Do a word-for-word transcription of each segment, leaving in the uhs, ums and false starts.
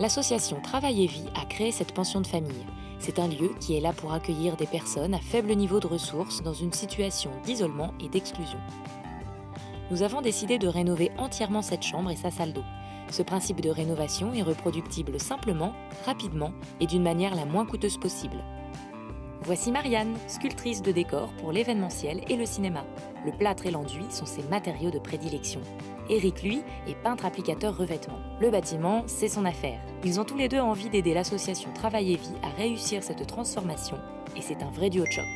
L'association Travail et Vie a créé cette pension de famille. C'est un lieu qui est là pour accueillir des personnes à faible niveau de ressources dans une situation d'isolement et d'exclusion. Nous avons décidé de rénover entièrement cette chambre et sa salle d'eau. Ce principe de rénovation est reproductible simplement, rapidement et d'une manière la moins coûteuse possible. Voici Marianne, sculptrice de décors pour l'événementiel et le cinéma. Le plâtre et l'enduit sont ses matériaux de prédilection. Eric, lui, est peintre applicateur revêtement. Le bâtiment, c'est son affaire. Ils ont tous les deux envie d'aider l'association Travail et Vie à réussir cette transformation, et c'est un vrai duo de choc.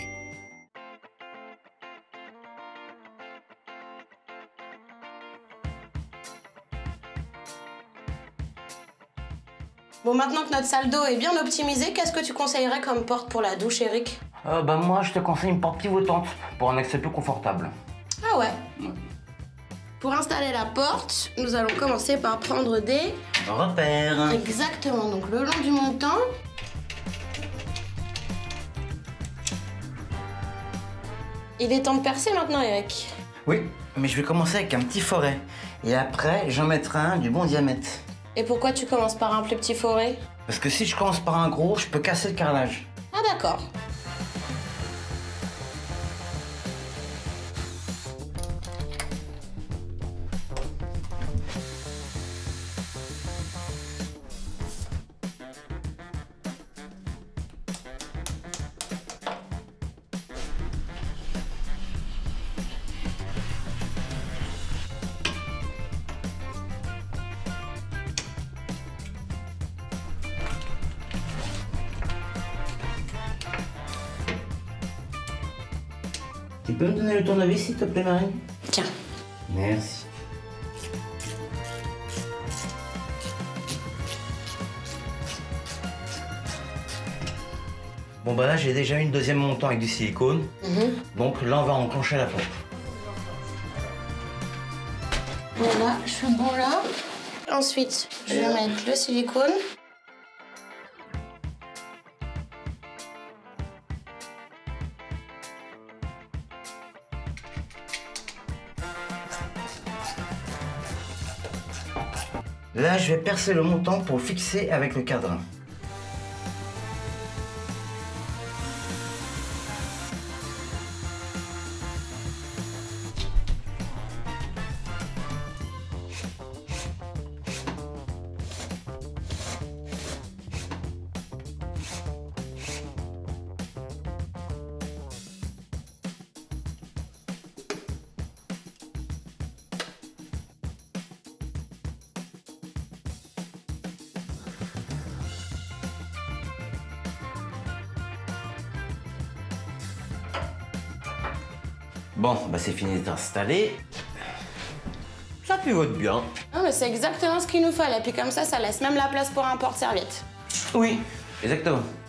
Bon, maintenant que notre salle d'eau est bien optimisée, qu'est-ce que tu conseillerais comme porte pour la douche, Eric? euh, Bah moi, je te conseille une porte pivotante pour un accès plus confortable. Ah ouais, ouais. Pour installer la porte, nous allons commencer par prendre des... repères. Exactement, donc le long du montant. Il est temps de percer maintenant, Eric. Oui, mais je vais commencer avec un petit forêt. Et après, j'en mettrai un du bon diamètre. Et pourquoi tu commences par un plus petit forêt? Parce que si je commence par un gros, je peux casser le carrelage. Ah d'accord. Tu peux me donner le tournevis, s'il te plaît, Marie? Tiens. Merci. Bon, bah là, j'ai déjà une deuxième montant avec du silicone. Mmh. Donc là, on va enclencher la pompe. Voilà, je suis bon là. Ensuite, je vais mettre le silicone. Là, je vais percer le montant pour fixer avec le cadran. Bon, bah c'est fini d'être installé. Ça pivote bien. Non mais c'est exactement ce qu'il nous fallait. Puis comme ça, ça laisse même la place pour un porte-serviette. Oui, exactement.